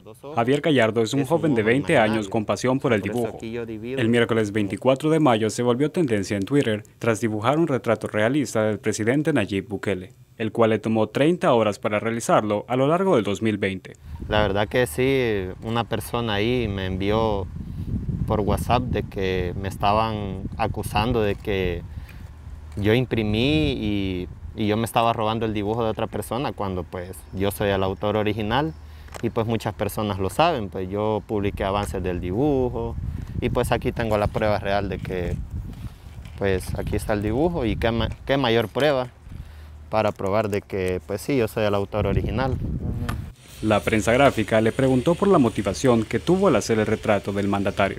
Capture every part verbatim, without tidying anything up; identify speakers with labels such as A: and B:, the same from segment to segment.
A: Javier Gallardo es un joven de veinte años con pasión por el dibujo. El miércoles veinticuatro de mayo se volvió tendencia en Twitter tras dibujar un retrato realista del presidente Nayib Bukele, el cual le tomó treinta horas para realizarlo a lo largo del dos mil veinte.
B: La verdad que sí, una persona ahí me envió por WhatsApp de que me estaban acusando de que yo imprimí y, y yo me estaba robando el dibujo de otra persona cuando pues yo soy el autor original. Y pues muchas personas lo saben, pues yo publiqué avances del dibujo y pues aquí tengo la prueba real de que pues aquí está el dibujo y qué, ma qué mayor prueba para probar de que pues sí, yo soy el autor original.
A: La prensa gráfica le preguntó por la motivación que tuvo al hacer el retrato del mandatario.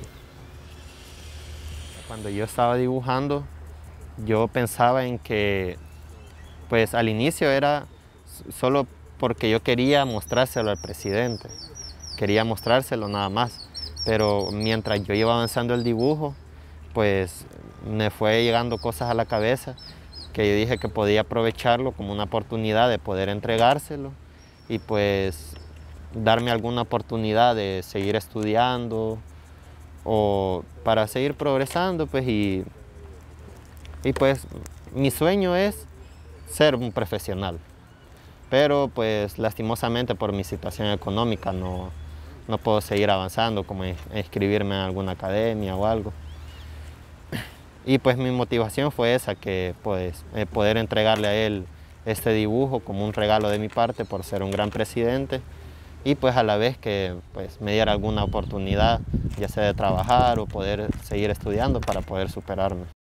B: Cuando yo estaba dibujando, yo pensaba en que pues al inicio era solo porque yo quería mostrárselo al presidente, quería mostrárselo nada más, pero mientras yo iba avanzando el dibujo, pues me fue llegando cosas a la cabeza que yo dije que podía aprovecharlo como una oportunidad de poder entregárselo y pues darme alguna oportunidad de seguir estudiando o para seguir progresando, pues y, y pues mi sueño es ser un profesional. Pero pues lastimosamente por mi situación económica no, no puedo seguir avanzando, como inscribirme en alguna academia o algo. Y pues mi motivación fue esa, que pues poder entregarle a él este dibujo como un regalo de mi parte por ser un gran presidente y pues a la vez que pues me diera alguna oportunidad, ya sea de trabajar o poder seguir estudiando para poder superarme.